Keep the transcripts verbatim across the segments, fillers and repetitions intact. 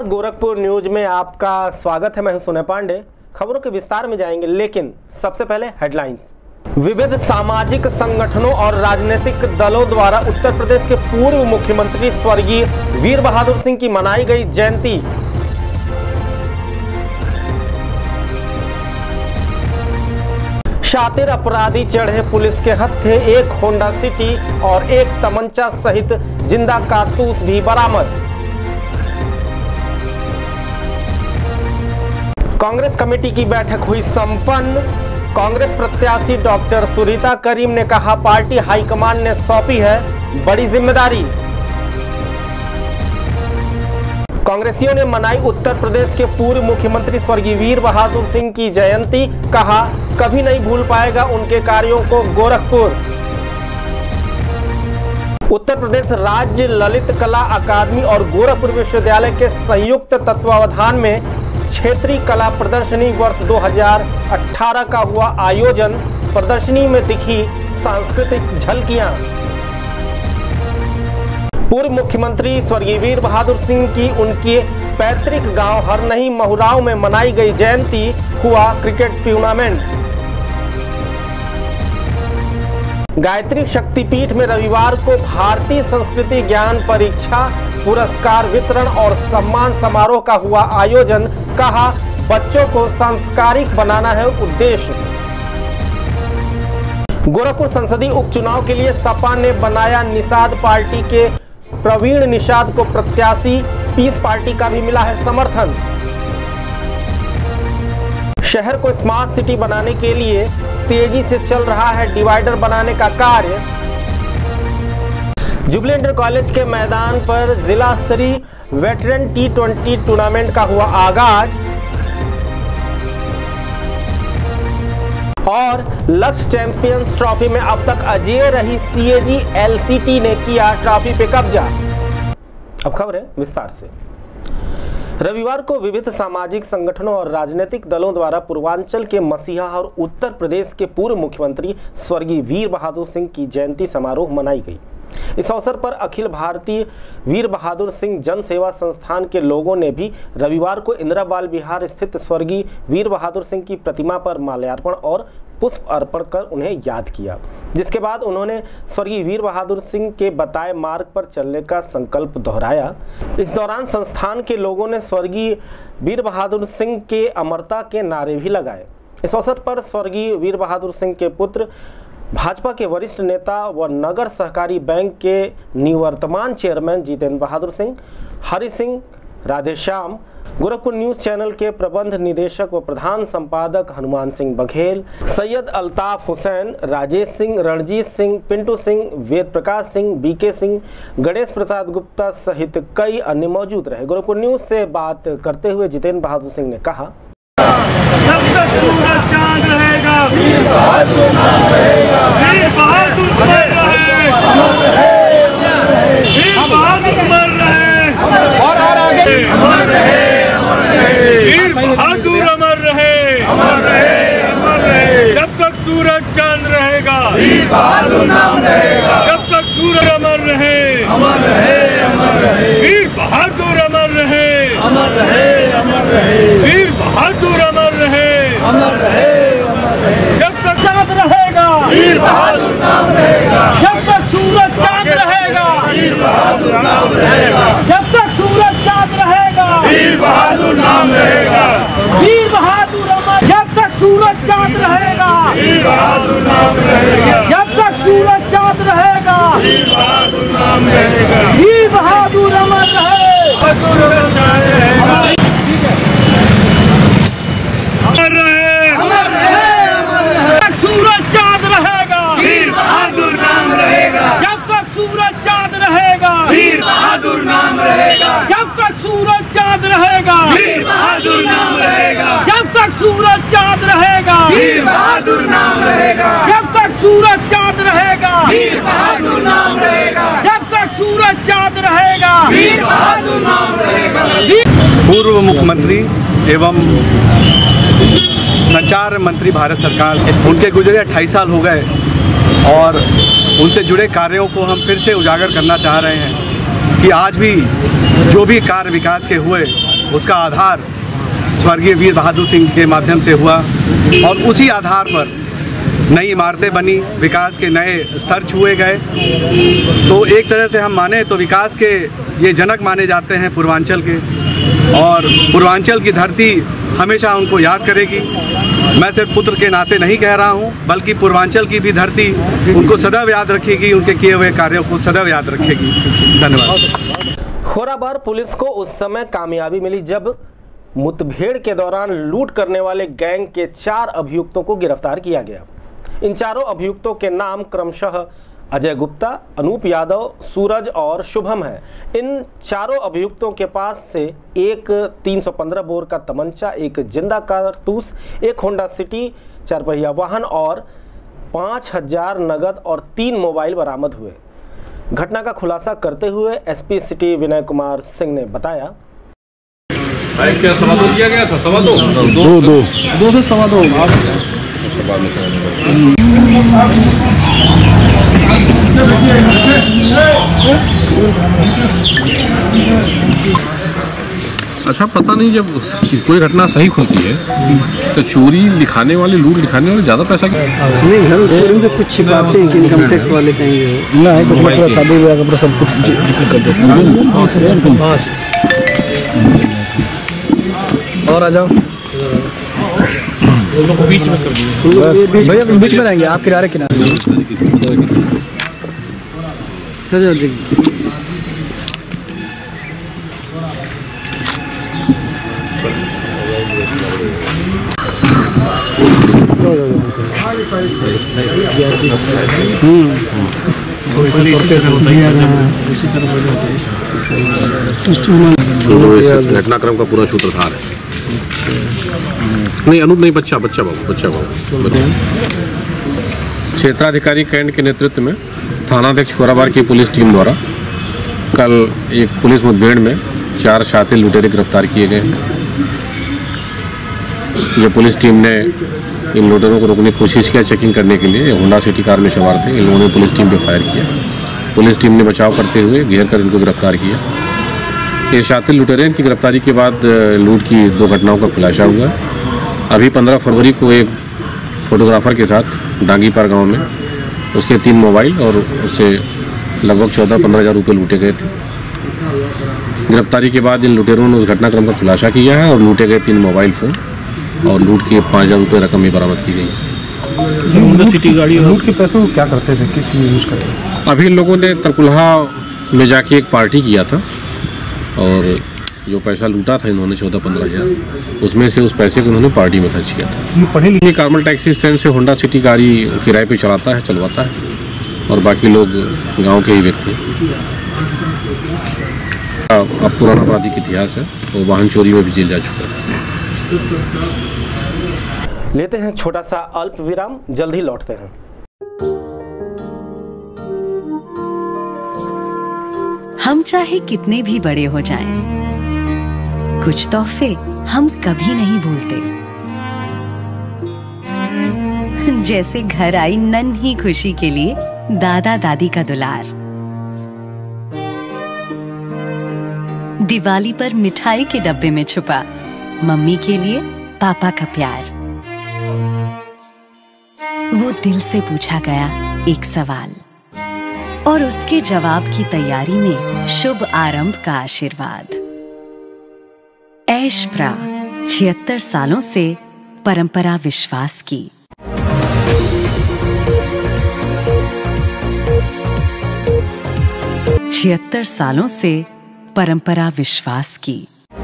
Gorakhpur news में आपका स्वागत है। मैं हूं सुनय पांडे। खबरों के विस्तार में जाएंगे, लेकिन सबसे पहले हेडलाइंस। विविध सामाजिक संगठनों और राजनीतिक दलों द्वारा उत्तर प्रदेश के पूर्व मुख्यमंत्री स्वर्गीय वीर बहादुर सिंह की मनाई गई जयंती। शातिर अपराधी चढ़े पुलिस के हत्थे, एक होंडा सिटी और एक तमंचा सहित जिंदा कारतूस भी बरामद। कांग्रेस कमेटी की बैठक हुई संपन्न। कांग्रेस प्रत्याशी डॉक्टर सुरीता करीम ने कहा, पार्टी हाईकमान ने सौंपी है बड़ी जिम्मेदारी। कांग्रेसियों ने मनाई उत्तर प्रदेश के पूर्व मुख्यमंत्री स्वर्गीय वीर बहादुर सिंह की जयंती। कहा, कभी नहीं भूल पाएगा उनके कार्यों को गोरखपुर। उत्तर प्रदेश राज्य ललित कला अकादमी और गोरखपुर विश्वविद्यालय के संयुक्त तत्वावधान में क्षेत्रीय कला प्रदर्शनी वर्ष दो हज़ार अठारह का हुआ आयोजन। प्रदर्शनी में दिखी सांस्कृतिक झलकियां। पूर्व मुख्यमंत्री स्वर्गीय वीर बहादुर सिंह की उनके पैतृक गांव हरनही महुराव में मनाई गई जयंती। हुआ क्रिकेट टूर्नामेंट। गायत्री शक्तिपीठ में रविवार को भारतीय संस्कृति ज्ञान परीक्षा पुरस्कार वितरण और सम्मान समारोह का हुआ आयोजन। कहा, बच्चों को सांस्कारिक बनाना है उद्देश्य। गोरखपुर संसदीय उपचुनाव के लिए सपा ने बनाया निषाद पार्टी के प्रवीण निषाद को प्रत्याशी। पीस पार्टी का भी मिला है समर्थन। शहर को स्मार्ट सिटी बनाने के लिए तेजी से चल रहा है डिवाइडर बनाने का कार्य। जुबली इंटर कॉलेज के मैदान पर जिला स्तरीय वेटरन टी ट्वेंटी टूर्नामेंट का हुआ आगाज। और लक्ष्य चैंपियंस ट्रॉफी में अब तक अजेय रही सीएजी एलसीटी ने किया ट्रॉफी पे कब्जा। अब खबरें विस्तार से। रविवार को विविध सामाजिक संगठनों और राजनीतिक दलों द्वारा पूर्वांचल के मसीहा और उत्तर प्रदेश के पूर्व मुख्यमंत्री स्वर्गीय वीर बहादुर सिंह की जयंती समारोह मनाई गई। इस अवसर पर अखिल भारतीय वीर बहादुर सिंह जन सेवा संस्थान के लोगों ने भी रविवार को इंदिरा बाल विहार स्थित स्वर्गीय वीर बहादुर सिंह की प्रतिमा पर माल्यार्पण और पुष्प अर्पण कर उन्हें याद किया, जिसके बाद उन्होंने स्वर्गीय वीर बहादुर सिंह के बताए मार्ग पर चलने का संकल्प दोहराया। इस दौरान संस्थान के लोगों ने स्वर्गीय वीर बहादुर सिंह के अमरता के नारे भी लगाए। इस अवसर पर स्वर्गीय वीर बहादुर सिंह के पुत्र, भाजपा के वरिष्ठ नेता व नगर सहकारी बैंक के निवर्तमान chairman Jitendra Bahadur Singh, Hari Singh, Radheshyam, Gorakhpur news channel के प्रबंध निदेशक व प्रधान संपादक हनुमान सिंह बघेल, सैयद अल्ताफ हुसैन, राजेश सिंह, रणजीत सिंह, पिंटू सिंह, वेद प्रकाश सिंह, बीके सिंह, गणेश प्रसाद गुप्ता सहित कई अन्य मौजूद रहे। गोरखपुर न्यूज से बात करते हुए जितेंद्र बहादुर सिंह ने कहा, जब तक सूरज चांद रहेगा, वीर बहादुर नाम रहेगा, वीर बहादुर अमर रहे, अमर रहे, वीर बहादुर अमर रहे, और और आगे अमर रहे, अमर रहे, वीर बहादुर अमर रहे, अमर रहे, अमर रहे, जब तक सूरज चांद रहेगा, वीर बहादुर नाम रहेगा, जब तक सूरज अमर रहे, अमर रहे, अमर रहे, वीर बहादुर अमर रहे, अमर रहे, अमर रहे, वीर बहादुर अमर रहे, अमर रहे, अमर रहे, जब तक चांद रहेगा, वीर बहादुर नाम रहेगा, जब तक सूरज चांद रहेगा, वीर बहादुर नाम रहेगा, जब तक सूरज चांद रहेगा, वीर बहादुर नाम रहेगा, वीर बहादुर अमर, जब तक सूरज चांद रहेगा, वीर बहादुर नाम रहेगा, जब तक सूरज चांद रहेगा, वीर बहादुर नाम रहेगा, वीर बहादुर अमर रहे, सूरज चांद रहेगा, अमर रहे, अमर रहे, अमर रहे, सूरज चांद रहेगा, वीर बहादुर नाम रहेगा, जब तक सूरज चांद रहेगा, वीर बहादुर नाम रहेगा, जब तक सूरज चांद रहेगा, वीर बहादुर नाम रहेगा, जब तक सूरज चांद रहेगा, वीर बहादुर नाम रहेगा, जब तक सूरज चांद रहेगा, वीर बहादुर नाम रहेगा, जब तक सूरज चांद रहेगा, वीर बहादुर नाम रहेगा। पूर्व मुख्यमंत्री एवं संचार मंत्री भारत सरकार, उनके गुजरे अट्ठाईस साल हो गए और उनसे जुड़े कार्यों को हम फिर से उजागर करना चाह रहे हैं। कि आज भी जो भी कार्य विकास के हुए उसका आधार स्वर्गीय वीर बहादुर सिंह के माध्यम से हुआ और उसी आधार पर नई इमारतें बनी, विकास के नए स्तर छुए गए। तो एक तरह से हम माने तो विकास के ये जनक माने जाते हैं पूर्वांचल के, और पूर्वांचल की धरती हमेशा उनको याद करेगी। मैं सिर्फ पुत्र के नाते नहीं कह रहा हूँ, बल्कि पूर्वांचल की भी धरती उनको सदैव याद रखेगी, उनके किए हुए कार्यों को सदैव याद रखेगी। धन्यवाद। खोराबार पुलिस को उस समय कामयाबी मिली जब मुठभेड़ के दौरान लूट करने वाले गैंग के चार अभियुक्तों को गिरफ्तार किया गया। इन चारों अभियुक्तों के नाम क्रमशः अजय गुप्ता, अनूप यादव, सूरज और शुभम है। इन चारों अभियुक्तों के पास से एक तीन सौ पंद्रह बोर का तमंचा, एक जिंदा कारतूस, एक होंडा सिटी चार पहिया वाहन और पाँच हजार नगद और तीन मोबाइल बरामद हुए। घटना का खुलासा करते हुए एसपी सिटी विनय कुमार सिंह ने बताया, क्या सवा दो किया गया था? सवा दो दो दो दो से सवा दो अच्छा, पता नहीं जब कोई घटना सही खुलती है तो चोरी लिखाने वाले, लूट लिखाने वाले ज्यादा पैसा नहीं, घर चोरी में तो कुछ छिपाते हैं कि इनकम टैक्स वाले कहेंगे ना है, कुछ मतलब शादी ब्याह का सब कुछ जिक्र कर देते हैं। और आ जाओ बीच में कर दिए भैया, बीच में रहेंगे आप, किनारे किनारे सजा देखिए। घटनाक्रम का पूरा सूत्रधार है। नहीं, अनूप नहीं, बच्चा बच्चा बाबू बच्चा बाबू क्षेत्राधिकारी कैंट के नेतृत्व में थानाध्यक्ष खोराबार की पुलिस टीम द्वारा कल एक पुलिस मुठभेड़ में चार शातिर लुटेरे गिरफ्तार किए गए हैं। ये पुलिस टीम ने इन लुटेरों को रोकने की कोशिश किया चेकिंग करने के लिए। होंडा सिटी कार में सवार थे, इन लोगों ने पुलिस टीम पे फायर किया। पुलिस टीम ने बचाव करते हुए घेर कर इनको गिरफ्तार किया। ये शातिर लुटेरे की गिरफ्तारी के बाद लूट की दो घटनाओं का खुलासा हुआ। अभी पंद्रह फरवरी को एक फोटोग्राफर के साथ डांगीपार गांव में उसके तीन मोबाइल और उससे लगभग चौदह पंद्रह हज़ार रुपये लूटे गए थे। गिरफ्तारी के बाद इन लुटेरों ने उस घटनाक्रम का खुलासा किया है और लूटे गए तीन मोबाइल फ़ोन और लूट के पाँच हज़ार रुपये रकम भी बरामद की गई। सिटी गाड़ी लूट के पैसों को क्या करते थे, किस लिए यूज़ करते थे? अभी इन लोगों ने तरकुलहा में जाके एक पार्टी किया था और जो पैसा लूटा था इन्होंने चौदह पंद्रह हज़ार, उसमें से उस पैसे को उन्होंने पार्टी में खर्च किया था। ये पढ़े लिखे कार्मल टैक्सी स्टैंड से होंडा सिटी गाड़ी किराए पे चलाता है चलवाता है और बाकी लोग गांव के ही व्यक्ति। अब पुराना आपराधिक इतिहास है तो वाहन चोरी में भी जेल जा चुका है। लेते हैं छोटा सा अल्प विराम, जल्द ही लौटते हैं। हम चाहे कितने भी बड़े हो जाएं, कुछ तोहफे हम कभी नहीं भूलते। जैसे घर आई नन्ही खुशी के लिए दादा दादी का दुलार, दिवाली पर मिठाई के डब्बे में छुपा मम्मी के लिए पापा का प्यार, वो दिल से पूछा गया एक सवाल और उसके जवाब की तैयारी में शुभ आरंभ का आशीर्वाद। ऐश प्रा छिहत्तर सालों से परंपरा विश्वास की। छिहत्तर सालों से परंपरा विश्वास की।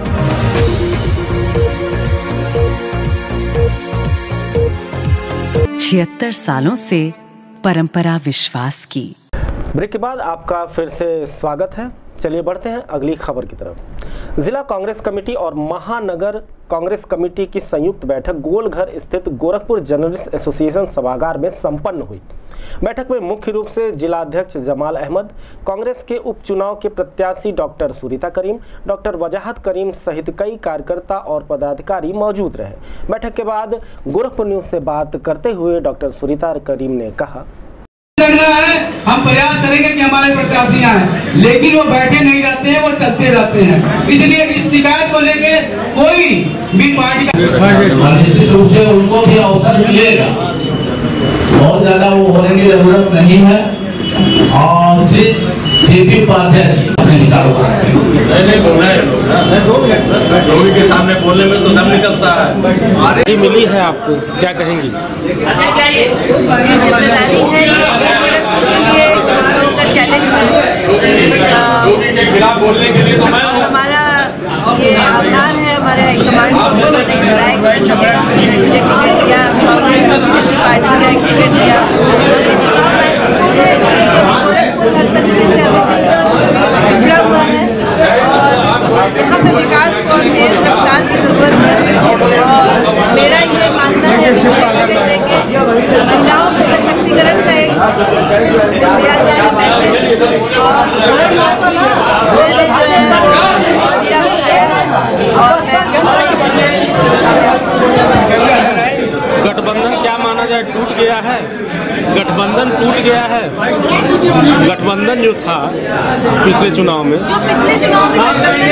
छिहत्तर सालों से परंपरा विश्वास की। ब्रेक के बाद आपका फिर से स्वागत है। चलिए बढ़ते हैं अगली खबर की तरफ। जिला कांग्रेस कमेटी और महानगर कांग्रेस कमेटी की संयुक्त बैठक गोलघर स्थित गोरखपुर जर्नलिस्ट एसोसिएशन सभागार में संपन्न हुई। बैठक में मुख्य रूप से जिलाध्यक्ष जमाल अहमद, कांग्रेस के उपचुनाव के प्रत्याशी डॉक्टर सुरीता करीम, डॉक्टर वजाहत करीम सहित कई कार्यकर्ता और पदाधिकारी मौजूद रहे। बैठक के बाद गोरखपुर न्यूज से बात करते हुए डॉक्टर सुरीता करीम ने कहा, हम प्रयास करेंगे कि हमारे प्रत्याशी आए, लेकिन वो बैठे नहीं रहते हैं, वो चलते रहते हैं। इसलिए इस शिकायत को लेके कोई भी पार्टी का निश्चित रूप से उनको भी अवसर मिलेगा, बहुत ज्यादा वो होने की जरूरत नहीं है। और सिर्फ अपने निकालो के सामने बोलने में तो दम निकलता है। ये मिली है आपको, क्या कहेंगी? जिम्मेदारी है के खिलाफ बोलने के लिए तो मैं हमारा ये आभार है हमारे हाईकमान को, उन्होंने इस राय को टिकट दिया, पार्टी का टिकट दिया, पिछड़ा हुआ है और यहाँ पे विकास को तेज रफ्तार की जरूरत है। और मेरा ये मानना है महिलाओं के सशक्तिकरण का एक दिया जाए मैसेज, और मैंने गठबंधन क्या माना जाए टूट गया है? गठबंधन टूट गया है। गठबंधन जो था पिछले चुनाव में, जो पिछले चुनाव में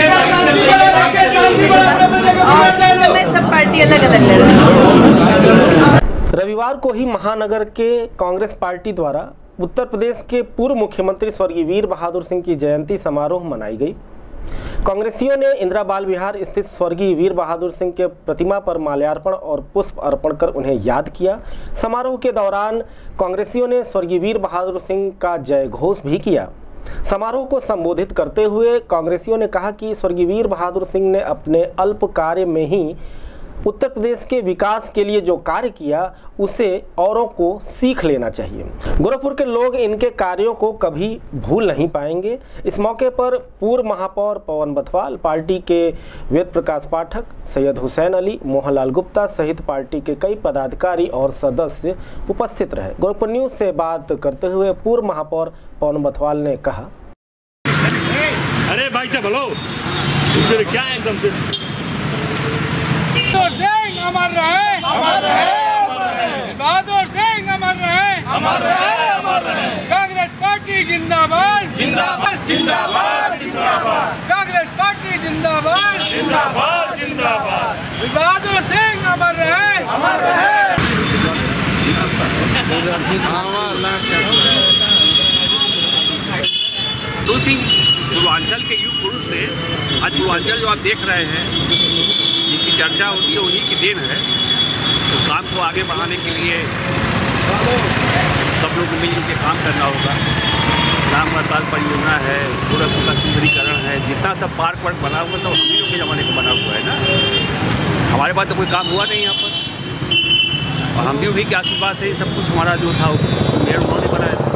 समय सब पार्टी अलग अलग लड़ रही। रविवार को ही महानगर के कांग्रेस पार्टी द्वारा उत्तर प्रदेश के पूर्व मुख्यमंत्री स्वर्गीय वीर बहादुर सिंह की जयंती समारोह मनाई गई। कांग्रेसियों ने इंदिरा बाल विहार स्थित स्वर्गीय वीर बहादुर सिंह के प्रतिमा पर माल्यार्पण और पुष्प अर्पण कर उन्हें याद किया। समारोह के दौरान कांग्रेसियों ने स्वर्गीय वीर बहादुर सिंह का जय घोष भी किया। समारोह को संबोधित करते हुए कांग्रेसियों ने कहा कि स्वर्गीय वीर बहादुर सिंह ने अपने अल्प कार्य में ही उत्तर प्रदेश के विकास के लिए जो कार्य किया उसे औरों को सीख लेना चाहिए। गोरखपुर के लोग इनके कार्यों को कभी भूल नहीं पाएंगे। इस मौके पर पूर्व महापौर पवन बथवाल, पार्टी के वेद प्रकाश पाठक, सैयद हुसैन अली, मोहनलाल गुप्ता सहित पार्टी के कई पदाधिकारी और सदस्य उपस्थित रहे। गोरखपुर न्यूज से बात करते हुए पूर्व महापौर पवन बथवाल ने कहा, अरे भाई साहब हेलो, क्या है एकदम से बहादुर सिंह अमर रहे, अमर रहे, बहादुर सिंह अमर रहे, अमर रहे, अमर रहे। कांग्रेस पार्टी जिंदाबाद, जिंदाबाद, जिंदाबाद, जिंदाबाद। कांग्रेस पार्टी जिंदाबाद, जिंदाबाद, जिंदाबाद। बहादुर सिंह अमर रहे, अमर रहे। सिंह पूर्वांचल के युग पुरुष थे। आज पूर्वांचल जो आप देख रहे हैं, जिनकी चर्चा होती है, उन्हीं की देन है। तो काम को आगे बढ़ाने के लिए सब लोग मिलकर के काम करना होगा। राम मताल परियोजना है, गोरखपुर का सुंदरीकरण है, जितना सब पार्क वार्क बना हुआ सब हम ही लोग के ज़माने का बना हुआ है ना। हमारे पास तो कोई काम हुआ नहीं यहाँ पर, और हम भी उन्हीं के आशीर्वाद से ही सब कुछ हमारा जो था पेड़ उन्होंने बनाया था।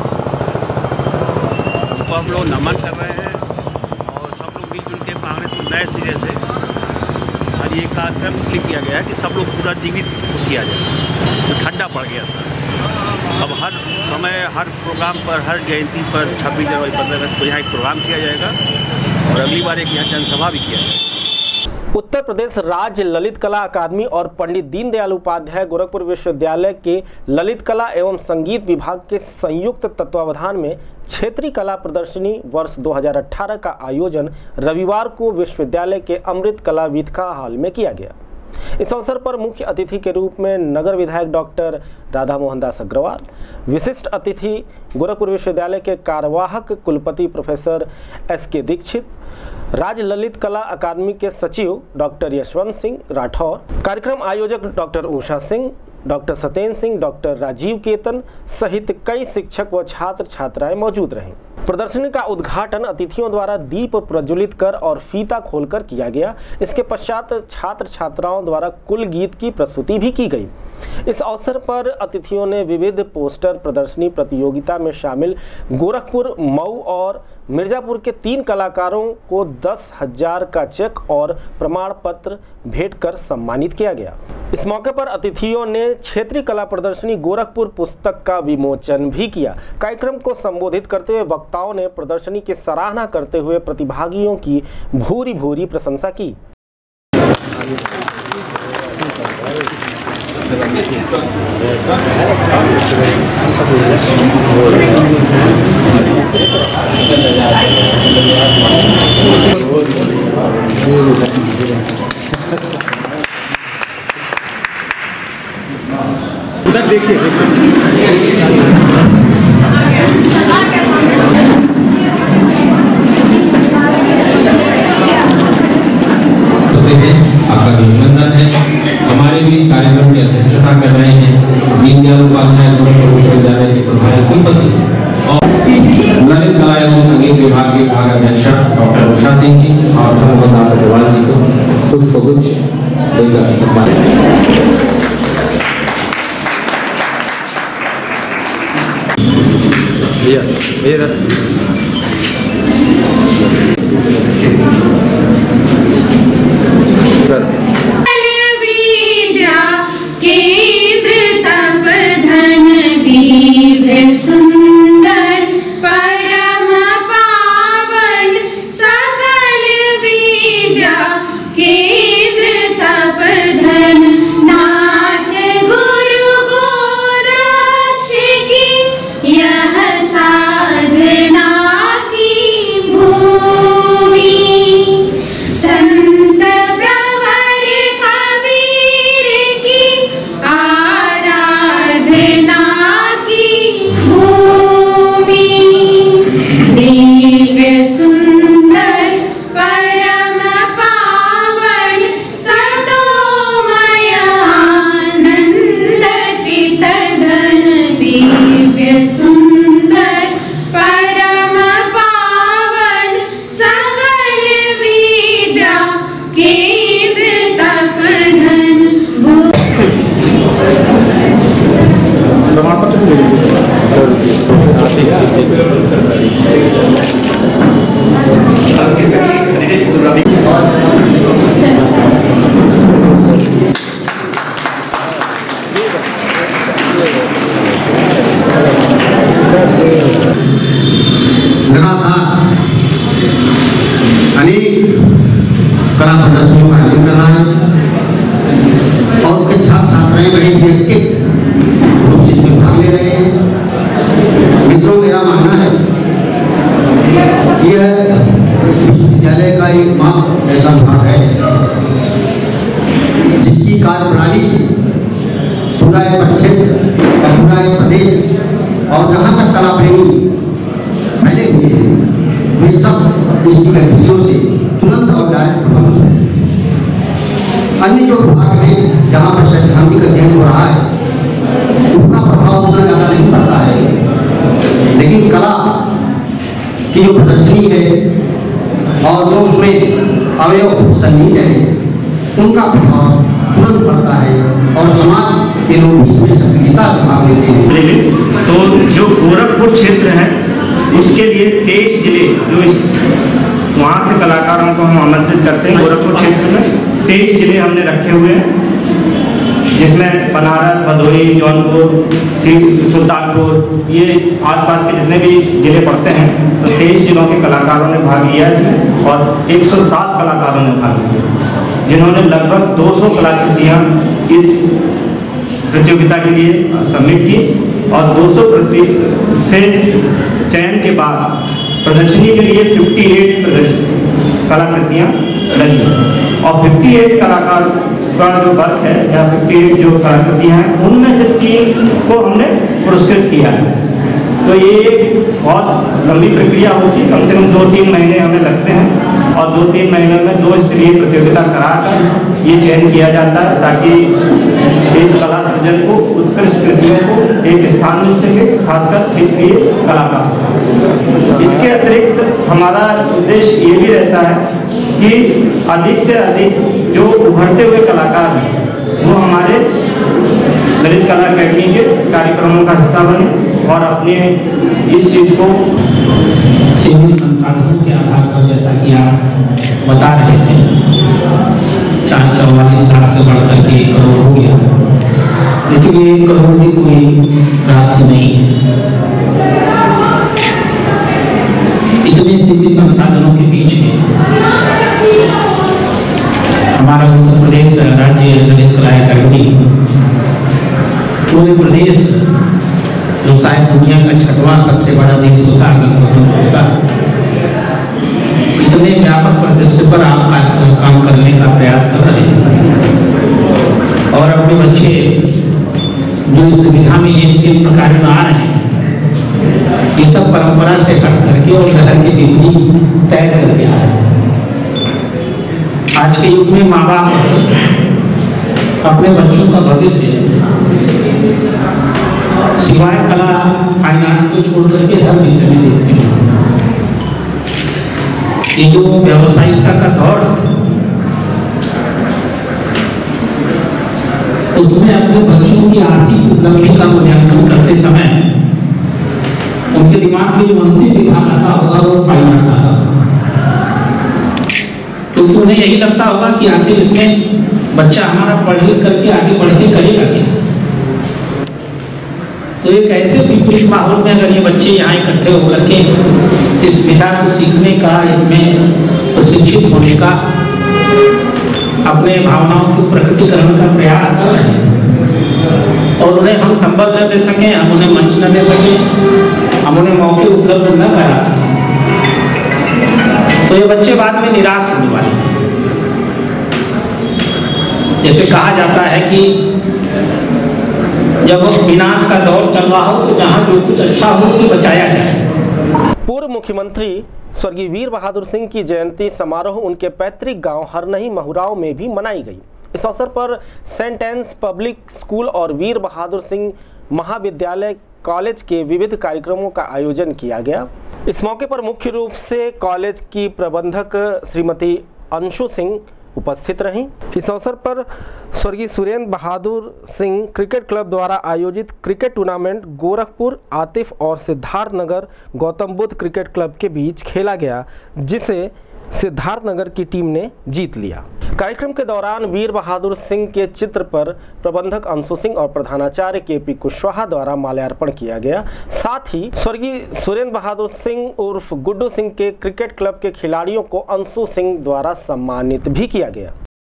उनको हम लोग नमन कर रहे हैं और सब लोग मिलजुल के कांग्रेस को नए सिरे से आज ये कार्यक्रम इसलिए किया गया है कि सब लोग पूरा जीवित किया जाए। ठंडा पड़ गया था, अब हर समय हर प्रोग्राम पर, हर जयंती पर छब्बीस जनवरी पंद्रह अगस्त को यहाँ एक प्रोग्राम किया जाएगा और अगली बार एक यहाँ जनसभा भी किया जाएगा। उत्तर प्रदेश राज्य ललित कला अकादमी और पंडित दीनदयाल उपाध्याय गोरखपुर विश्वविद्यालय के ललित कला एवं संगीत विभाग के संयुक्त तत्वावधान में क्षेत्रीय कला प्रदर्शनी वर्ष दो हज़ार अठारह का आयोजन रविवार को विश्वविद्यालय के अमृत कला वेदिका हॉल में किया गया। इस अवसर पर मुख्य अतिथि के रूप में नगर विधायक डॉक्टर राधा मोहन दास अग्रवाल, विशिष्ट अतिथि गोरखपुर विश्वविद्यालय के कार्यवाहक कुलपति प्रोफेसर एस के दीक्षित, राज्य ललित कला अकादमी के सचिव डॉक्टर यशवंत सिंह राठौर, कार्यक्रम आयोजक doctor Usha Singh, doctor Satyendra Singh, doctor Rajiv Ketan सहित कई शिक्षक व छात्र छात्राएं मौजूद रहे। प्रदर्शनी का उद्घाटन अतिथियों द्वारा दीप प्रज्वलित कर और फीता खोलकर किया गया। इसके पश्चात छात्र छात्राओं द्वारा कुल गीत की प्रस्तुति भी की गई। इस अवसर पर अतिथियों ने विविध पोस्टर प्रदर्शनी प्रतियोगिता में शामिल गोरखपुर, मऊ और मिर्जापुर के तीन कलाकारों को दस हजार का चेक और प्रमाण पत्र भेंट कर सम्मानित किया गया। इस मौके पर अतिथियों ने क्षेत्रीय कला प्रदर्शनी गोरखपुर पुस्तक का विमोचन भी किया। कार्यक्रम को संबोधित करते हुए वक्ताओं ने प्रदर्शनी की सराहना करते हुए प्रतिभागियों की भूरी भूरी प्रशंसा की। उधर देखिए आपका अभिनंदन है। हमारे बीच कार्यक्रम की अध्यक्षता कर रहे हैं दीनदयाल उपाध्याय विश्वविद्यालय के प्रधान कुलपति और ललित कला एवं संगीत विभाग के विभाग अध्यक्ष डॉक्टर उषा सिंह जी और धर्मदास दास अग्रवाल जी को पुष्पगुच्छ देकर सम्मानित। भैया भैया सर विद्या केंद्र तप धन दीर्घ सुंदर परम पावन सकल विद्या केंद्र तप धन नाथ गुरु गोरक्ष की यह साधना की भूमि संत प्रवर कबीर की आराधना की भूमि दिव्य सुंदर परम पावन सतोमय आनंद चित धन दिव्य सुंदर परम पावन सकल विद्या केंद्र तप धन भू लगातार अनेक कला प्रदर्शनियों का आयोजन कर रहा है और उसके छात्र छात्राएं बड़े व्यक्तिगत रूप से इसमें भाग ले रहे हैं। मित्रों, मेरा मानना है कि यह विश्वविद्यालय का एक मात्र ऐसा भाग है जिसकी कार्यप्रणाली से पूरा एक प्रक्षेत्र और पूरा एक प्रदेश और जहाँ तक कला प्रेमी फैले हुए हैं वे सब इसकी गतिविधियों से तुरंत और डायरेक्ट प्रभावित हैं। अन्य जो विभाग में जहाँ पर सैद्धांतिक अध्ययन हो रहा है उसका प्रभाव उतना ज़्यादा नहीं पड़ता है, लेकिन कला की जो प्रदर्शनी है और जो उसमें अवयव सन्निहित है उनका प्रभाव तुरंत पड़ता है और समाज के लोग इसमें सक्रियता से भाग लेते हैं। तो जो गोरखपुर क्षेत्र है उसके लिए तेईस जिले जो इस वहाँ से कलाकारों को हम आमंत्रित करते हैं। गोरखपुर क्षेत्र में तेईस जिले हमने रखे हुए हैं जिसमें बनारस, भदोही, जौनपुर, सुल्तानपुर ये आसपास के जितने भी जिले पड़ते हैं तो तेईस जिलों के कलाकारों ने भाग लिया इसमें और एक सौ सात कलाकारों ने भाग लिया जिन्होंने लगभग दो सौ कलाकृतियाँ इस प्रतियोगिता के लिए सबमिट की और दो सौ प्रति से चयन के बाद प्रदर्शनी के लिए अट्ठावन प्रदर्शन कलाकृतियाँ लगी और अट्ठावन कलाकार का जो वर्क है या अट्ठावन जो कलाकृतियाँ हैं उनमें से तीन को हमने पुरस्कृत किया है। तो ये एक बहुत लंबी प्रक्रिया होती है, कम से कम दो तीन महीने हमें लगते हैं और दो तीन महीने में दो स्तरीय प्रतियोगिता कराकर ये चयन किया जाता है ताकि इस कला सृजन को उत्कृष्ट कृतियों को एक स्थान मिल सके, खासकर क्षेत्रीय कलाकार। इसके अतिरिक्त हमारा उद्देश्य ये भी रहता है कि अधिक से अधिक जो उभरते हुए कलाकार हैं वो हमारे ललित कला अकेडमी के कार्यक्रमों का हिस्सा बने और अपने इस चीज़ को सीमित संसाधनों के आधार पर जैसा कि आप बता रहे थे चार चौवालीस लाख से बढ़कर के एक करोड़ हो गया, लेकिन ये एक करोड़ भी कोई राशि नहीं है। इतने सीमित संसाधनों के बीच में हमारा उत्तर प्रदेश राज्य ललित कला अकादमी पूरे प्रदेश जो शायद दुनिया का छठवां सबसे बड़ा देश होता है स्वतंत्र होता, इतने व्यापक परिदृश्य पर आप काम करने का प्रयास कर रहे हैं और अपने बच्चे जो इस सुविधा में ये किन प्रकार में आ रहे हैं, ये सब परंपरा से हट करके और लहर के विपरीत तय करके आ रहे हैं। आज के युग में माँ बाप अपने बच्चों का भविष्य सिवाय कला फाइन आर्ट्स को छोड़ करके हर विषय में देखते हैं। ये जो व्यावसायिकता का दौर, उसमें अपने बच्चों की आर्थिक उपलब्धि का मूल्यांकन करते समय उनके दिमाग में जो अंतिम विभाग आता होगा वो फाइन आर्ट्स आता होगा, क्योंकि तो उन्हें यही लगता होगा कि आखिर इसमें बच्चा हमारा पढ़ लिख करके आगे बढ़ के करेगा क्या। तो एक ऐसे विपरीत माहौल में अगर ये बच्चे यहाँ इकट्ठे होकर के इस विधा को सीखने का, इसमें प्रशिक्षित होने का, अपने भावनाओं के प्रकटीकरण का प्रयास कर रहे हैं और उन्हें हम संबल न दे सकें, हम उन्हें मंच न दे सकें, हम उन्हें मौके उपलब्ध न करा सकें, तो ये बच्चे बाद में निराश होने वाले हैं। जैसे कहा जाता है कि जब विनाश का दौर चल रहा हो तो जहां जो कुछ अच्छा हो उसे बचाया जाए। पूर्व मुख्यमंत्री स्वर्गीय वीर बहादुर सिंह की जयंती समारोह उनके पैतृक गांव हरनही महुराव में भी मनाई गई। इस अवसर पर सेंट एन्स पब्लिक स्कूल और वीर बहादुर सिंह महाविद्यालय कॉलेज के विविध कार्यक्रमों का आयोजन किया गया। इस मौके पर मुख्य रूप से कॉलेज की प्रबंधक श्रीमती अंशु सिंह उपस्थित रहीं। इस अवसर पर स्वर्गीय सुरेंद्र बहादुर सिंह क्रिकेट क्लब द्वारा आयोजित क्रिकेट टूर्नामेंट गोरखपुर, आतिफ और सिद्धार्थ नगर गौतम बुद्ध क्रिकेट क्लब के बीच खेला गया, जिसे सिद्धार्थ नगर की टीम ने जीत लिया। कार्यक्रम के दौरान वीर बहादुर सिंह के चित्र पर प्रबंधक अंशु सिंह और प्रधानाचार्य के पी कुशवाहा द्वारा माल्यार्पण किया गया। साथ ही स्वर्गीय सुरेंद्र बहादुर सिंह उर्फ गुड्डू सिंह के क्रिकेट क्लब के खिलाड़ियों को अंशु सिंह द्वारा सम्मानित भी किया गया।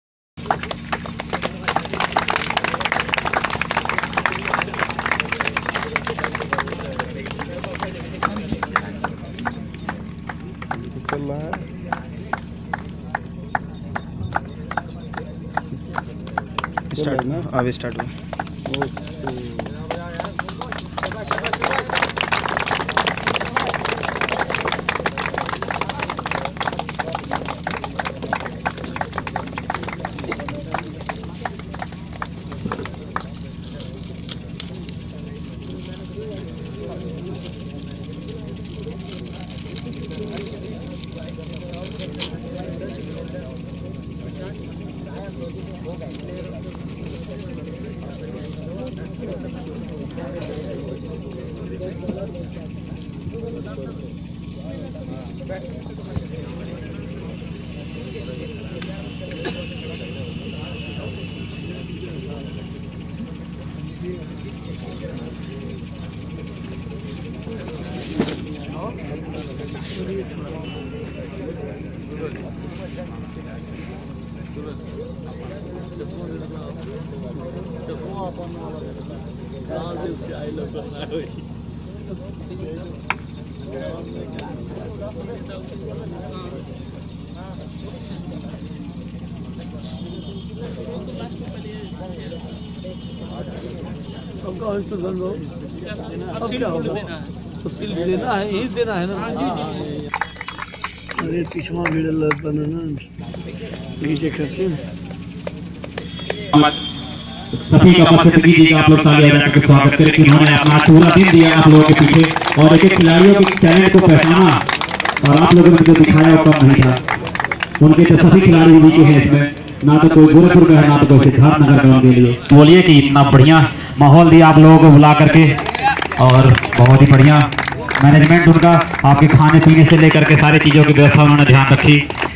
स्टार्ट ना अभी स्टार्ट हुआ। देना है, ही देना है ना। अरे पिछवा वीडियो बनाना नीचे करते हैं। सभी का पसंदगी जी आप लोग तालियां बजाकर स्वागत करें कि उन्होंने अपना पूरा दिन दिया आप लोगों के पीछे और एक एक खिलाड़ियों के टैलेंट को पहचाना और आप लोगों ने जो दिखाया वो कम नहीं था। उनके तो सभी खिलाड़ी भी हैं इसमें, ना तो कोई गोरखपुर का है ना तो कोई सिद्धार्थ नगर का उनके लिए। बोलिए कि इतना बढ़िया माहौल दिया आप लोगों को बुला करके और बहुत ही बढ़िया मैनेजमेंट उनका, आपके खाने पीने से लेकर के सारी चीज़ों की व्यवस्था उन्होंने ध्यान रखी।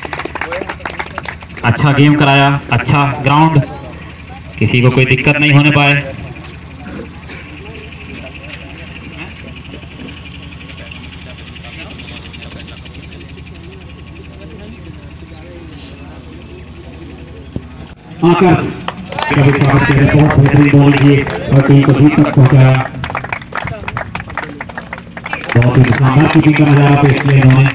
अच्छा गेम कराया, अच्छा ग्राउंड, किसी को कोई दिक्कत नहीं होने पाए। आकर्ष कभी स्वागत करते हैं, बहुत बेहतरीन बॉल किए और टीम को जीत तक पहुंचाया। बहुत ही शानदार कीपिंग का नजारा पेश किया इन्होंने।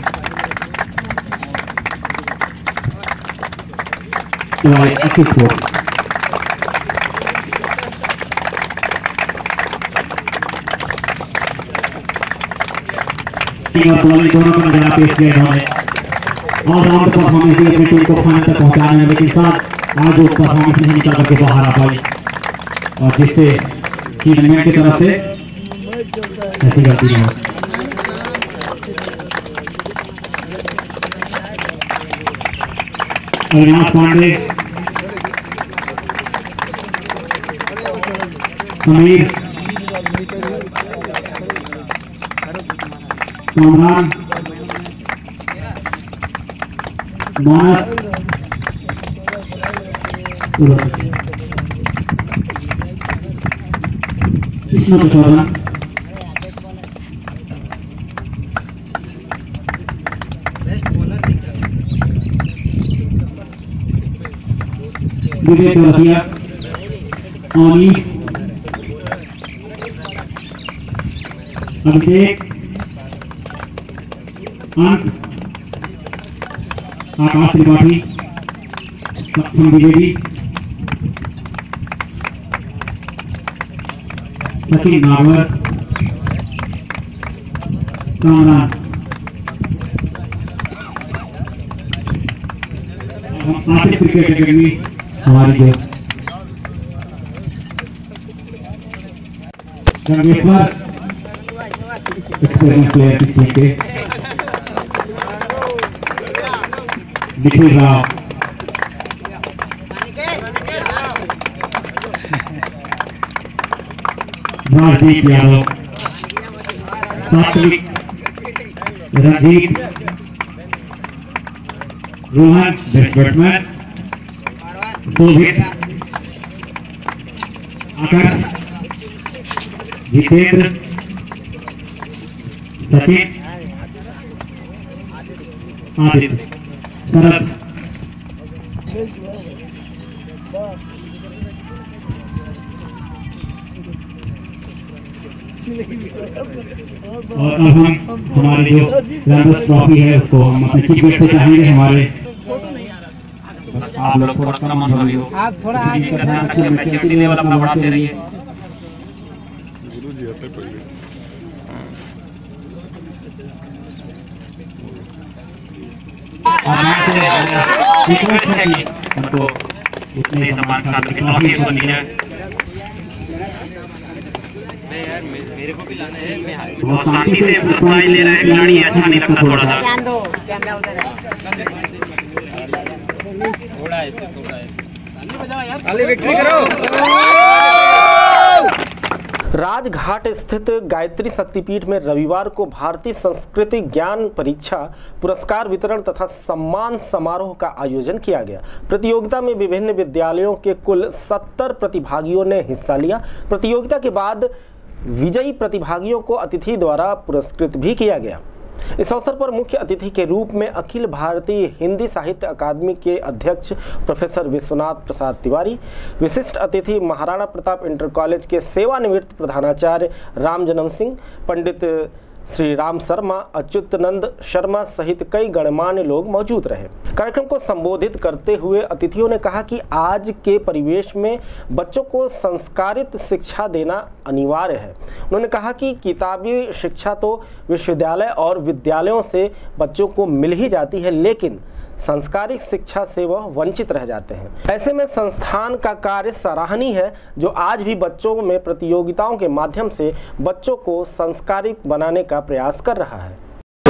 और बॉलिंग दोनों का नजारा पेश किया इन्होंने। ऑल राउंड परफॉर्मेंस भी अपनी टीम को फाइनल तक पहुंचाने में, लेकिन साथ आज वो परफॉर्मेंस नहीं निकल करके बाहर आ पाई और जिससे मैनेजमेंट की तरफ से ऐसी गलती है। अविनाश पांडे, समीर, कामरान, मानस, कृष्ण प्रचोदन, विवेक रसिया, अनीस, अभिषेक, अंश, आकाश त्रिपाठी, सक्षम द्विवेदी, सचिन नागवर, कामरान। आतिफ क्रिकेट एकेडमी हमारी जो गंगेश्वर एक्सपीरियंस प्लेयर किस टीम के, निखिल राव, राजदीप यादव, सात्विक, रंजीत, रोहन बेस्ट बैट्समैन, शोभित, आकाश, जितेंद्र, सचिन, आदित्य, शरद, और अब हम हमारी जो रनर्स ट्रॉफी है उसको हम अपने चीफ गेस्ट से चाहेंगे। हमारे आप लोग थोड़ा कम मन हो, आप थोड़ा आगे सेफ्टी लेवल अपना बढ़ाते रहिए। गुरुजी आते पड़े उनको उतने ही सम्मान के साथ ट्रॉफी को दी जाए। मेरे को भी लाना है, मैं बहुत शांति से स्माइल ले रहा है खिलाड़ी, अच्छा नहीं लगता थोड़ा सा। ध्यान दो, कैमरा उधर है, थोड़ा ऐसे थोड़ा ऐसे खाली विक्ट्री करो। राजघाट स्थित गायत्री शक्तिपीठ में रविवार को भारतीय संस्कृति ज्ञान परीक्षा पुरस्कार वितरण तथा सम्मान समारोह का आयोजन किया गया। प्रतियोगिता में विभिन्न विद्यालयों के कुल सत्तर प्रतिभागियों ने हिस्सा लिया। प्रतियोगिता के बाद विजयी प्रतिभागियों को अतिथि द्वारा पुरस्कृत भी किया गया। इस अवसर पर मुख्य अतिथि के रूप में अखिल भारतीय हिंदी साहित्य अकादमी के अध्यक्ष प्रोफेसर विश्वनाथ प्रसाद तिवारी, विशिष्ट अतिथि महाराणा प्रताप इंटर कॉलेज के सेवानिवृत्त प्रधानाचार्य राम जन्म सिंह, पंडित श्री राम शर्मा, अच्युतनंद शर्मा सहित कई गणमान्य लोग मौजूद रहे। कार्यक्रम को संबोधित करते हुए अतिथियों ने कहा कि आज के परिवेश में बच्चों को संस्कारित शिक्षा देना अनिवार्य है। उन्होंने कहा कि किताबी शिक्षा तो विश्वविद्यालय और विद्यालयों से बच्चों को मिल ही जाती है, लेकिन संस्कारिक शिक्षा से वह वंचित रह जाते हैं। ऐसे में संस्थान का कार्य सराहनीय है, जो आज भी बच्चों में प्रतियोगिताओं के माध्यम से बच्चों को संस्कारिक बनाने का प्रयास कर रहा है।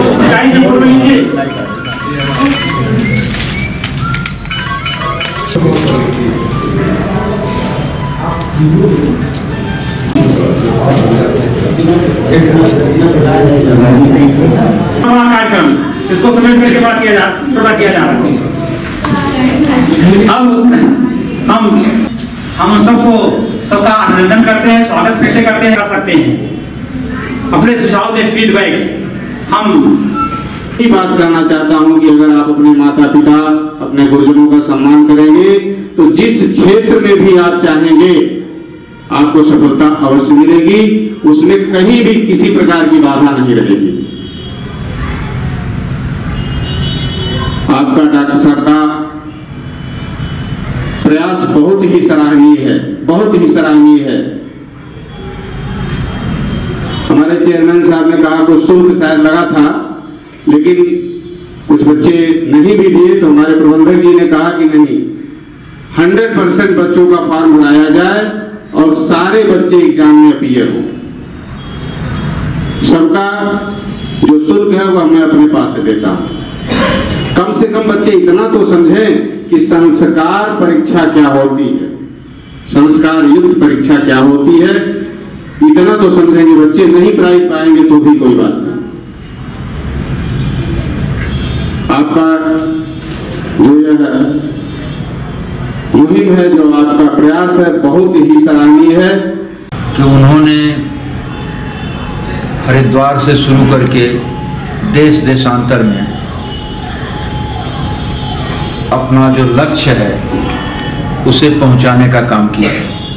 कार्यक्रम इसको समेट करके बड़ा किया जा छोटा किया जा रहा है। अब हम हम सबको सबका अभिनंदन करते हैं, स्वागत फिर से करते हैं, कर सकते हैं अपने सुझाव दे फीडबैक। हम ये बात करना चाहता हूं कि अगर आप अपने माता पिता अपने गुरुजनों का सम्मान करेंगे तो जिस क्षेत्र में भी आप चाहेंगे आपको सफलता अवश्य मिलेगी। उसमें कहीं भी किसी प्रकार की बाधा नहीं रहेगी। आपका डॉक्टर साहब का प्रयास बहुत ही सराहनीय है, बहुत ही सराहनीय है। हमारे चेयरमैन साहब ने कहा कुछ शुल्क शायद लगा था, लेकिन कुछ बच्चे नहीं भी दिए तो हमारे प्रबंधक जी ने कहा कि नहीं, हंड्रेड परसेंट बच्चों का फॉर्म भराया जाए और सारे बच्चे एग्जाम में अपीयर हो। सबका जो शुल्क है वह मैं अपने पास से देता हूं। कम से कम बच्चे इतना तो समझें कि संस्कार परीक्षा क्या होती है, संस्कार युक्त परीक्षा क्या होती है, इतना तो समझेंगे बच्चे। नहीं प्राइज पाएंगे तो भी कोई बात नहीं। आपका जो यह मुहिम है, जो आपका प्रयास है, बहुत ही सराहनीय है कि उन्होंने हरिद्वार से शुरू करके देश देशांतर में अपना जो लक्ष्य है उसे पहुंचाने का काम किया।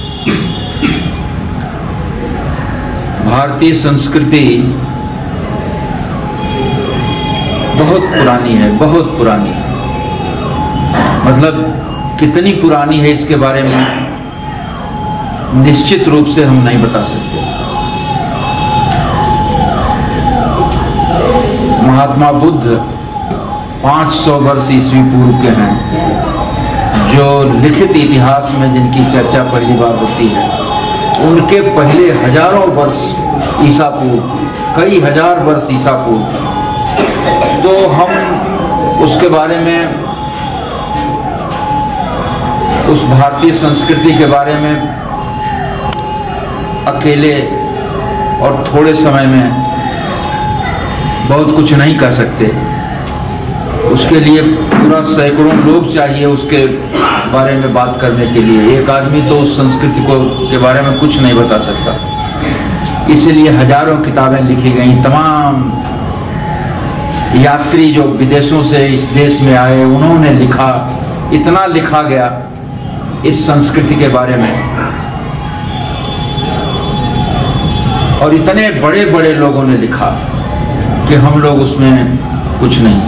भारतीय संस्कृति बहुत पुरानी है, बहुत पुरानी है। मतलब कितनी पुरानी है इसके बारे में निश्चित रूप से हम नहीं बता सकते। महात्मा बुद्ध पाँच सौ वर्ष ईस्वी पूर्व के हैं, जो लिखित इतिहास में जिनकी चर्चा पहली बार होती है। उनके पहले हजारों वर्ष ईसा पूर्व, कई हजार वर्ष ईसा पूर्व, तो हम उसके बारे में, उस भारतीय संस्कृति के बारे में अकेले और थोड़े समय में बहुत कुछ नहीं कर सकते। उसके लिए पूरा सैकड़ों लोग चाहिए उसके बारे में बात करने के लिए। एक आदमी तो उस संस्कृति को के बारे में कुछ नहीं बता सकता। इसलिए हजारों किताबें लिखी गई। तमाम यात्री जो विदेशों से इस देश में आए उन्होंने लिखा, इतना लिखा गया इस संस्कृति के बारे में, और इतने बड़े बड़े लोगों ने लिखा कि हम लोग उसमें कुछ नहीं।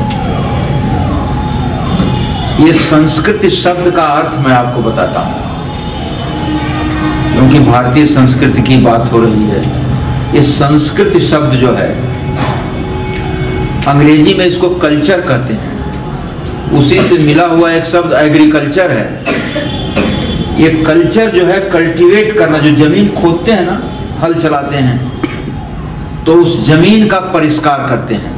ये संस्कृति शब्द का अर्थ मैं आपको बताता हूं, क्योंकि भारतीय संस्कृति की बात हो रही है। ये संस्कृति शब्द जो है, अंग्रेजी में इसको कल्चर कहते हैं। उसी से मिला हुआ एक शब्द एग्रीकल्चर है। ये कल्चर जो है कल्टीवेट करना, जो जमीन खोदते हैं ना, हल चलाते हैं, तो उस जमीन का परिष्कार करते हैं।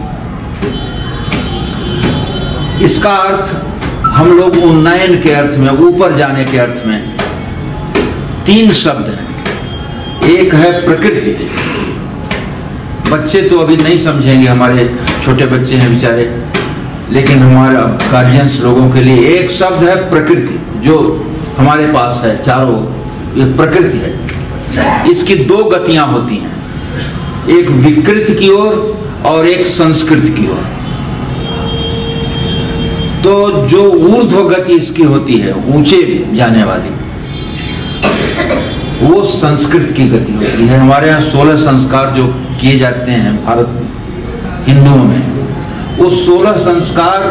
इसका अर्थ हम लोग उन्नयन के अर्थ में, ऊपर जाने के अर्थ में, तीन शब्द हैं। एक है प्रकृति। बच्चे तो अभी नहीं समझेंगे, हमारे छोटे बच्चे हैं बेचारे, लेकिन हमारे गार्जियंस लोगों के लिए एक शब्द है प्रकृति, जो हमारे पास है चारों, ये प्रकृति है। इसकी दो गतियां होती हैं, एक विकृति की ओर और एक संस्कृति की ओर। तो जो ऊर्ध्व गति इसकी होती है, ऊंचे जाने वाली, वो संस्कृत की गति होती है। हमारे यहाँ सोलह संस्कार जो किए जाते हैं भारत हिंदुओं में, वो सोलह संस्कार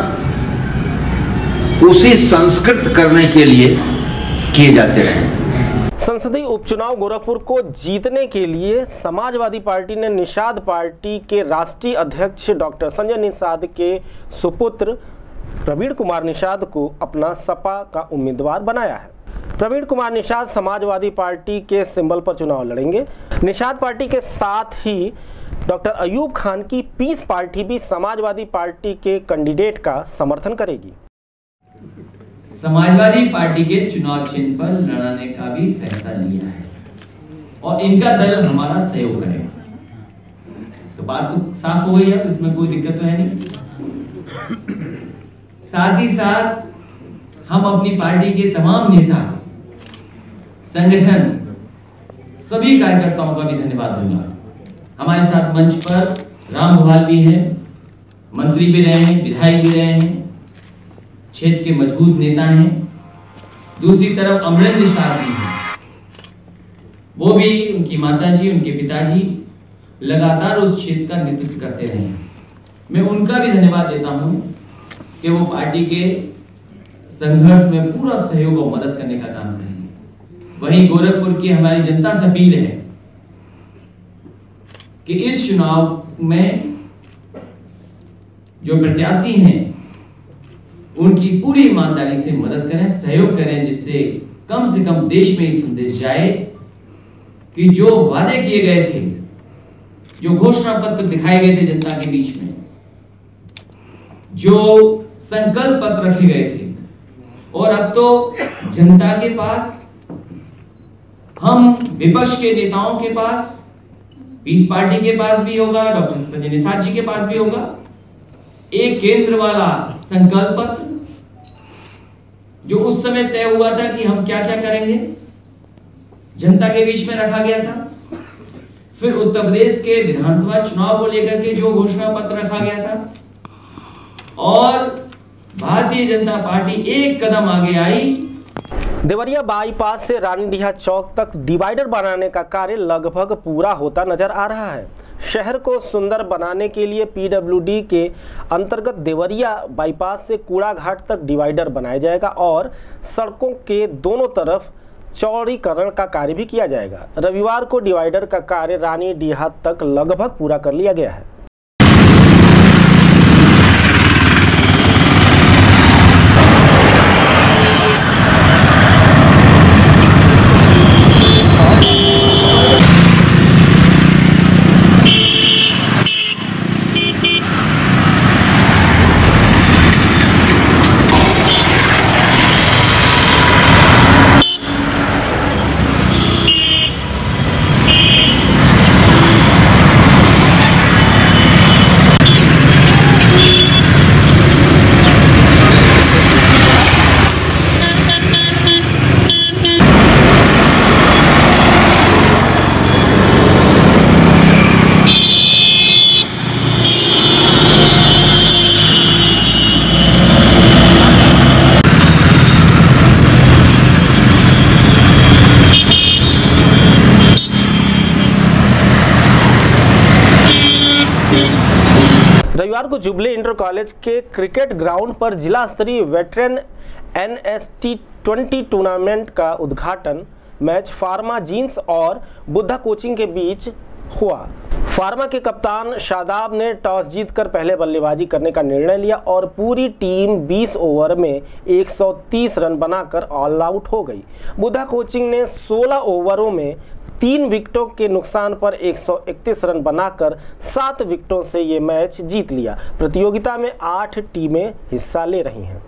उसी संस्कृत करने के लिए किए जाते रहे। संसदीय उपचुनाव गोरखपुर को जीतने के लिए समाजवादी पार्टी ने निषाद पार्टी के राष्ट्रीय अध्यक्ष डॉक्टर संजय निषाद के सुपुत्र प्रवीण कुमार निषाद को अपना सपा का उम्मीदवार बनाया है। प्रवीण कुमार निषाद समाजवादी पार्टी के सिंबल पर चुनाव लड़ेंगे। निषाद पार्टी के साथ ही डॉक्टर अयूब खान की पीस पार्टी भी समाजवादी पार्टी के कैंडिडेट का समर्थन करेगी। समाजवादी पार्टी के चुनाव चिन्ह पर लड़ने का भी फैसला लिया है और इनका दल हमारा सहयोग करेगा। तो बात तो साफ हो गई है, इसमें कोई दिक्कत तो है नहीं। साथ ही साथ हम अपनी पार्टी के तमाम नेता, संगठन, सभी कार्यकर्ताओं का भी धन्यवाद दूंगा। हमारे साथ मंच पर राम भोपाल भी हैं, मंत्री भी रहे हैं, विधायक भी रहे हैं, क्षेत्र के मजबूत नेता हैं। दूसरी तरफ अमरेंद्र शाह हैं, वो भी, उनकी माताजी, उनके पिताजी लगातार उस क्षेत्र का नेतृत्व करते रहे। मैं उनका भी धन्यवाद देता हूं कि वो पार्टी के संघर्ष में पूरा सहयोग और मदद करने का काम करेंगे। वहीं गोरखपुर की हमारी जनता से अपील है कि इस चुनाव में जो प्रत्याशी हैं उनकी पूरी ईमानदारी से मदद करें, सहयोग करें, जिससे कम से कम देश में ये संदेश जाए कि जो वादे किए गए थे, जो घोषणा पत्र दिखाए गए थे जनता के बीच में, जो संकल्प पत्र रखे गए थे, और अब तो जनता के पास, हम विपक्ष के नेताओं के पास, पीस पार्टी के पास भी होगा, डॉक्टर संजय निषाद जी के पास भी होगा, एक केंद्र वाला संकल्प पत्र जो उस समय तय हुआ था कि हम क्या क्या करेंगे, जनता के बीच में रखा गया था। फिर उत्तर प्रदेश के विधानसभा चुनाव को लेकर के जो घोषणा पत्र रखा गया था, और भारतीय जनता पार्टी एक कदम आगे आई। देवरिया बाईपास से रानीडीहा चौक तक डिवाइडर बनाने का कार्य लगभग पूरा होता नजर आ रहा है। शहर को सुंदर बनाने के लिए पीडब्ल्यूडी के अंतर्गत देवरिया बाईपास से कूड़ा घाट तक डिवाइडर बनाया जाएगा और सड़कों के दोनों तरफ चौड़ीकरण का कार्य भी किया जाएगा। रविवार को डिवाइडर का कार्य रानीडीहा तक लगभग पूरा कर लिया गया है। रविवार को जुबली इंटर कॉलेज के क्रिकेट ग्राउंड पर जिला स्तरीय veteran N S T twenty tournament का उद्घाटन मैच फार्मा जींस और बुद्धा कोचिंग के बीच हुआ। फार्मा के कप्तान शादाब ने टॉस जीतकर पहले बल्लेबाजी करने का निर्णय लिया और पूरी टीम बीस ओवर में एक सौ तीस रन बनाकर ऑल आउट हो गई। बुद्धा कोचिंग ने सोलह ओवरों में तीन विकेटों के नुकसान पर एक सौ इकतीस रन बनाकर सात विकेटों से ये मैच जीत लिया। प्रतियोगिता में आठ टीमें हिस्सा ले रही हैं।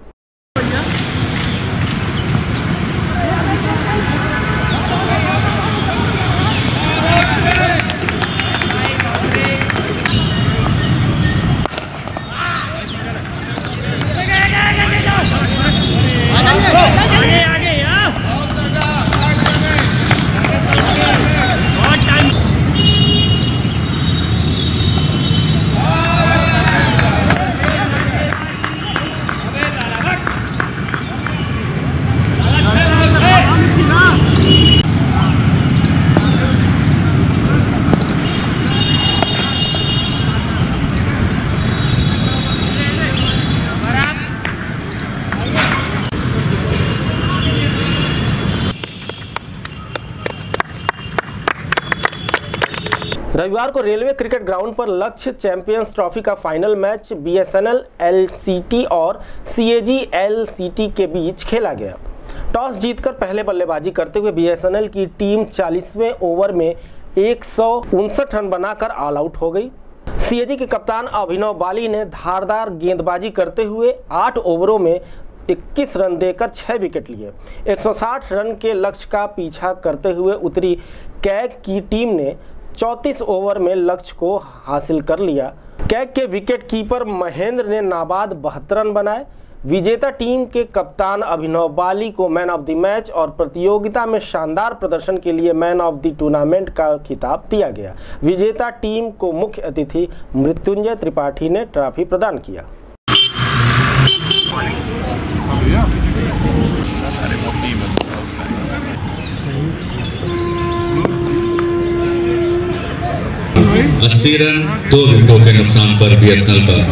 रविवार को रेलवे क्रिकेट ग्राउंड पर लक्ष्य चैंपियंस ट्रॉफी का फाइनल मैच बीएसएनएल एलसीटी और सीएजी एलसीटी के बीच खेला गया। टॉस जीतकर पहले बल्लेबाजी करते हुए बीएसएनएल की टीम चालीसवें ओवर में एक सौ उनसठ रन बनाकर ऑल आउट हो गई। सीएजी के कप्तान अभिनव बाली ने धारदार गेंदबाजी करते हुए आठ ओवरों में इक्कीस रन देकर छह विकेट लिए। एक सौ साठ रन के लक्ष्य का पीछा करते हुए उतरी कैग की टीम ने चौंतीस ओवर में लक्ष्य को हासिल कर लिया। कैग के विकेट कीपर महेंद्र ने नाबाद बहत्तर रन बनाए। विजेता टीम के कप्तान अभिनव बाली को मैन ऑफ द मैच और प्रतियोगिता में शानदार प्रदर्शन के लिए मैन ऑफ द टूर्नामेंट का खिताब दिया गया। विजेता टीम को मुख्य अतिथि मृत्युंजय त्रिपाठी ने ट्रॉफी प्रदान किया। अरे अस्सी रन दो विकेटों के नुकसान पर बीएसएनएल का।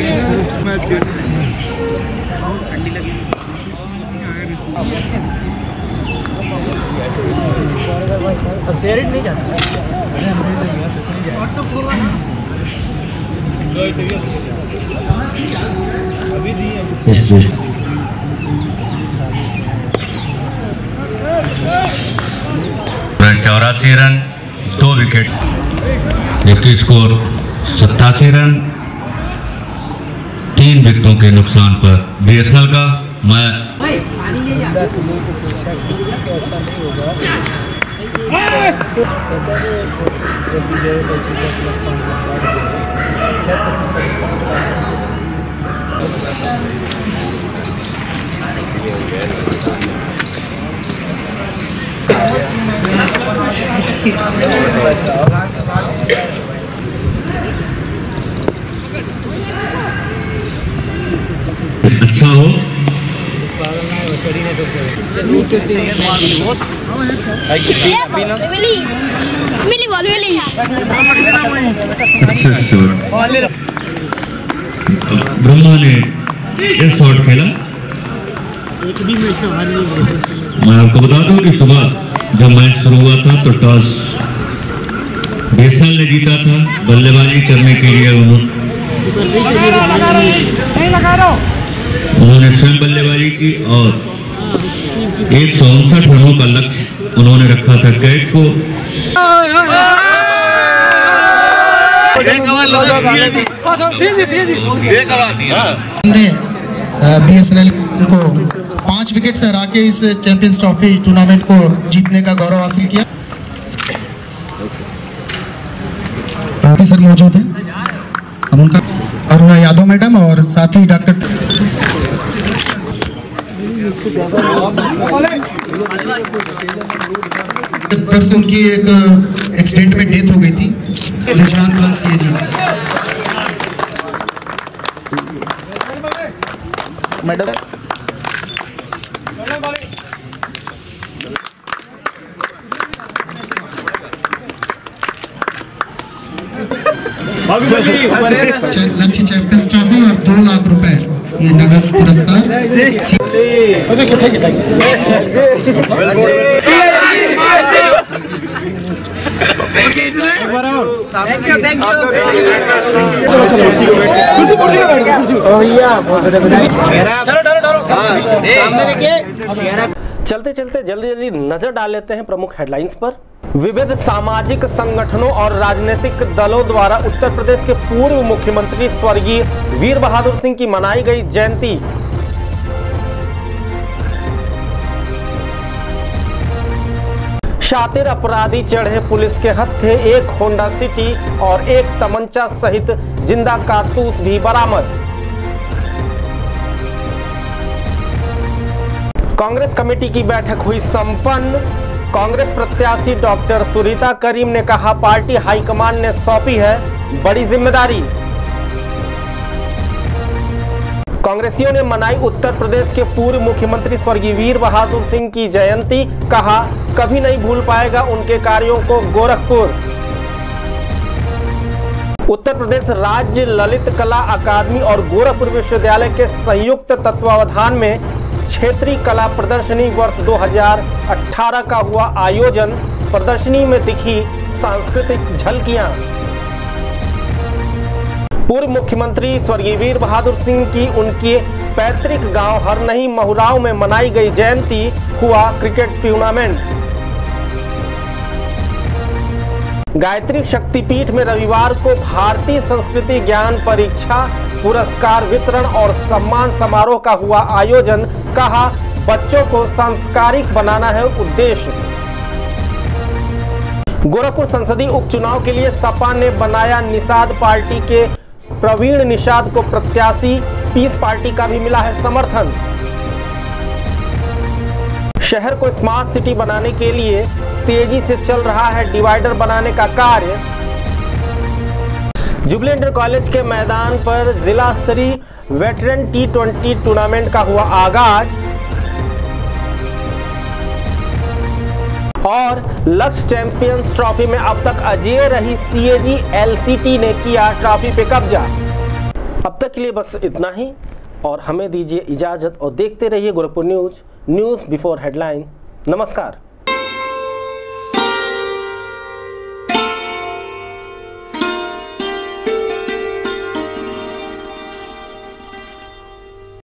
चौरासी रन दो विकेट, जबकि स्कोर सत्तासी रन तीन विकेटों के नुकसान पर बीएसएनएल का। मैं अच्छा हो ब्रह्मा ने ये शॉट खेला। मैं आपको बता दूं कि सुबह जब मैच शुरू हुआ था तो टॉस बीएसएनएल ने जीता था। बल्लेबाजी करने के लिए उन्होंने उन्होंने स्वयं बल्लेबाजी की और एक सौ उनसठ रनों का लक्ष्य उन्होंने रखा था। कैट को बीएसएनएल को पांच विकेट से हरा के इस चैंपियंस ट्रॉफी टूर्नामेंट को जीतने का गौरव हासिल किया। सर मौजूद है, हम उनका अरुणा यादव मैडम और साथ ही डॉक्टर परसों उनकी एक एक्सीडेंट में डेथ हो गई थी, Rizwan Khan CA ji madam. Lunch champions trophy और दो लाख रुपए ये नगद पुरस्कार। चलते चलते जल्दी जल्दी नजर डाल लेते हैं प्रमुख हेडलाइंस पर। विविध सामाजिक संगठनों और राजनीतिक दलों द्वारा उत्तर प्रदेश के पूर्व मुख्यमंत्री स्वर्गीय वीर बहादुर सिंह की मनाई गई जयंती। शातिर अपराधी चढ़े पुलिस के हत्थे, एक होंडा सिटी और एक तमंचा सहित जिंदा कारतूस भी बरामद। कांग्रेस कमेटी की बैठक हुई संपन्न। कांग्रेस प्रत्याशी डॉक्टर सुरीता करीम ने कहा, पार्टी हाईकमान ने सौंपी है बड़ी जिम्मेदारी। कांग्रेसियों ने मनाई उत्तर प्रदेश के पूर्व मुख्यमंत्री स्वर्गीय वीर बहादुर सिंह की जयंती। कहा, कभी नहीं भूल पाएगा उनके कार्यों को गोरखपुर। उत्तर प्रदेश राज्य ललित कला अकादमी और गोरखपुर विश्वविद्यालय के संयुक्त तत्वावधान में क्षेत्रीय कला प्रदर्शनी वर्ष दो हज़ार अठारह का हुआ आयोजन। प्रदर्शनी में दिखी सांस्कृतिक झलकियां। पूर्व मुख्यमंत्री स्वर्गीय वीर बहादुर सिंह की उनके पैतृक गांव हरनही महुराव में मनाई गई जयंती। हुआ क्रिकेट टूर्नामेंट। गायत्री शक्तिपीठ में रविवार को भारतीय संस्कृति ज्ञान परीक्षा पुरस्कार वितरण और सम्मान समारोह का हुआ आयोजन। कहा, बच्चों को सांस्कारिक बनाना है उद्देश्य। गोरखपुर संसदीय उपचुनाव के लिए सपा ने बनाया निषाद पार्टी के प्रवीण निषाद को प्रत्याशी। पीस पार्टी का भी मिला है समर्थन। शहर को स्मार्ट सिटी बनाने के लिए तेजी से चल रहा है डिवाइडर बनाने का कार्य। जुबली इंटर कॉलेज के मैदान पर जिला स्तरीय वेटरन टी ट्वेंटी टूर्नामेंट का हुआ आगाज। और लक्ष्य चैंपियंस ट्रॉफी में अब तक अजेय रही सीएजी एलसीटी ने किया ट्रॉफी पे कब्जा। अब तक के लिए बस इतना ही और हमें दीजिए इजाजत और देखते रहिए Gorakhpur news news before headline. नमस्कार।